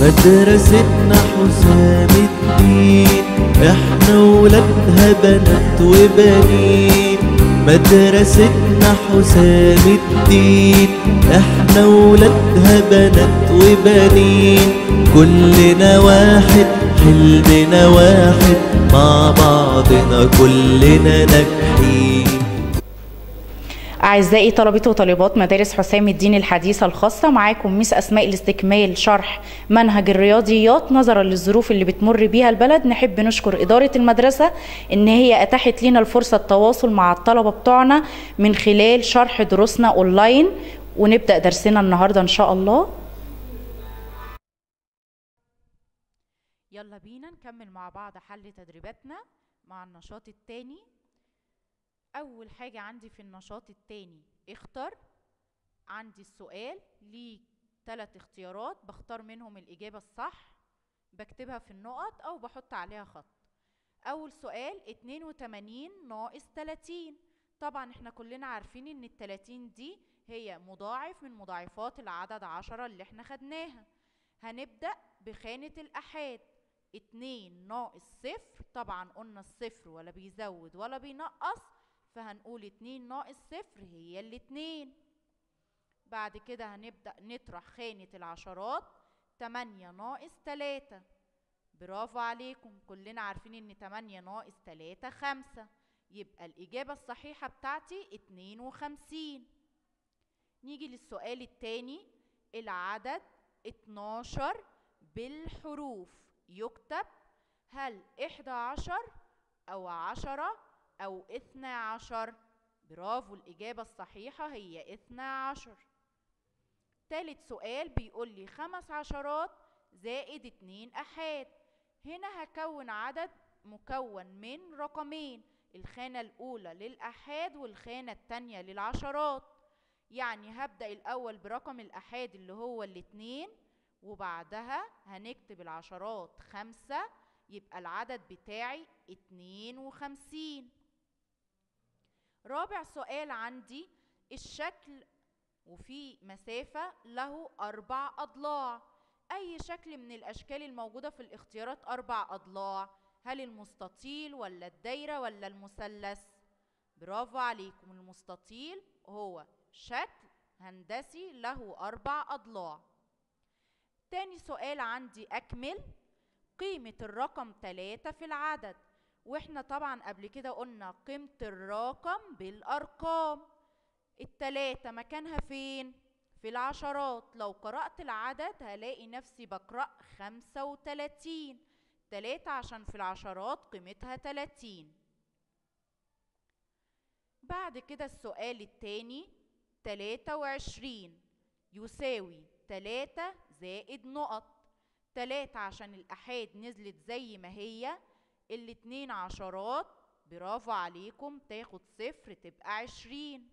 مدرستنا حسام الدين، احنا ولادها بنات وبنين. مدرستنا حسام الدين، احنا ولادها بنات وبنين. كلنا واحد، حلمنا واحد، مع بعضنا كلنا ناجحين. أعزائي طلبة وطالبات مدارس حسام الدين الحديثة الخاصة، معاكم ميس أسماء لاستكمال شرح منهج الرياضيات. نظرا للظروف اللي بتمر بيها البلد، نحب نشكر إدارة المدرسة إن هي أتاحت لنا الفرصة التواصل مع الطلبة بتوعنا من خلال شرح دروسنا أونلاين. ونبدأ درسنا النهاردة إن شاء الله. يلا بينا نكمل مع بعض حل تدريباتنا مع النشاط الثاني. أول حاجة عندي في النشاط التاني اختر. عندي السؤال ليه 3 اختيارات، بختار منهم الإجابة الصح، بكتبها في النقط أو بحط عليها خط. أول سؤال 82 ناقص 30. طبعا احنا كلنا عارفين ان ال30 دي هي مضاعف من مضاعفات العدد 10 اللي احنا خدناها. هنبدأ بخانة الأحاد. 2 ناقص 0، طبعا قلنا الصفر ولا بيزود ولا بينقص، فهنقول 2 ناقص 0 هي ال2. بعد كده هنبدأ نطرح خانة العشرات. 8 ناقص 3. برافو عليكم، كلنا عارفين ان 8 ناقص 3 5، يبقى الإجابة الصحيحة بتاعتي 52. نيجي للسؤال التاني. العدد 12 بالحروف يكتب هل 11 أو 10 أو 12؟ برافو، الإجابة الصحيحة هي 12. تالت سؤال بيقول لي 5 عشرات زائد 2 أحاد. هنا هكون عدد مكون من رقمين، الخانة الأولى للأحاد والخانة التانية للعشرات. يعني هبدأ الأول برقم الأحاد اللي هو ال2، وبعدها هنكتب العشرات 5، يبقى العدد بتاعي 52. رابع سؤال عندي الشكل وفي مسافة له 4 أضلاع. أي شكل من الأشكال الموجودة في الاختيارات 4 أضلاع؟ هل المستطيل ولا الدايرة ولا المثلث؟ برافو عليكم، المستطيل هو شكل هندسي له 4 أضلاع. تاني سؤال عندي أكمل قيمة الرقم 3 في العدد. واحنا طبعا قبل كده قلنا قيمة الرقم بالأرقام. ال3 مكانها فين؟ في العشرات. لو قرأت العدد هلاقي نفسي بقرأ 35. 3 عشان في العشرات قيمتها 30. بعد كده السؤال التاني 23 يساوي 3 زائد نقط. 3 عشان الأحاد نزلت زي ما هي، ال2 عشرات برافو عليكم تاخد 0 تبقى 20.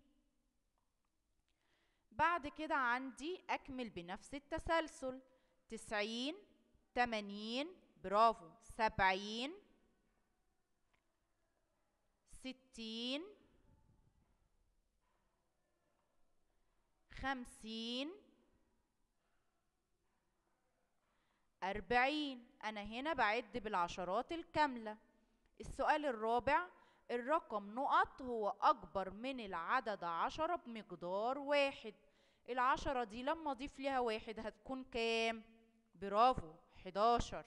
بعد كده عندي أكمل بنفس التسلسل. 90 80 برافو 70 60 50 40. أنا هنا بعد بالعشرات الكاملة. السؤال الرابع الرقم نقط هو أكبر من العدد 10 بمقدار 1. ال10 دي لما أضيف لها 1 هتكون كام؟ برافو 11.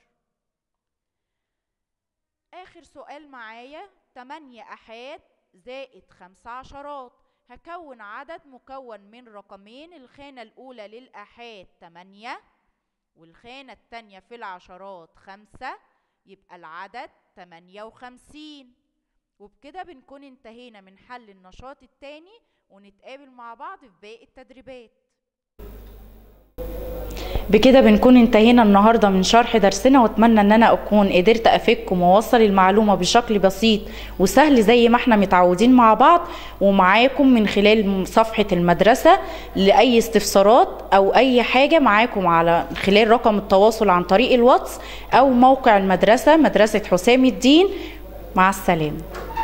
آخر سؤال معايا 8 أحاد زائد 5 عشرات. هكون عدد مكون من رقمين، الخانة الأولى للأحاد 8 والخانة التانية في العشرات 5، يبقى العدد 58. وبكده بنكون انتهينا من حل النشاط التاني، ونتقابل مع بعض في باقي التدريبات. بكده بنكون انتهينا النهاردة من شرح درسنا، واتمنى ان انا اكون قدرت افيدكم واوصل المعلومة بشكل بسيط وسهل زي ما احنا متعودين مع بعض. ومعاكم من خلال صفحة المدرسة لأي استفسارات او اي حاجة، معاكم على خلال رقم التواصل عن طريق الواتس او موقع المدرسة مدرسة حسام الدين. مع السلامة.